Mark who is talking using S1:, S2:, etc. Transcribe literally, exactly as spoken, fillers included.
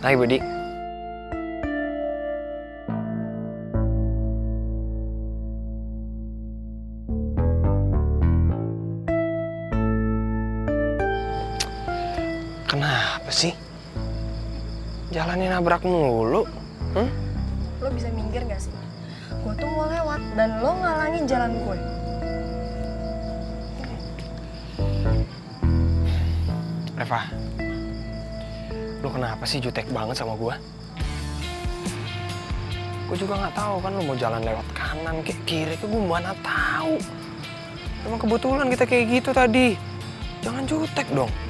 S1: Hai Budi. Kenapa sih? Jalannya nabrak mulu. Hmm?
S2: Lo bisa minggir gak sih? Gue tuh mau lewat dan lo ngalangin jalan gue.
S1: Reva, lo kenapa sih jutek banget sama gue? Gue juga nggak tahu kan lo mau jalan lewat kanan kayak kiri, ke gue mana tahu. Emang kebetulan kita kayak gitu tadi. Jangan jutek dong.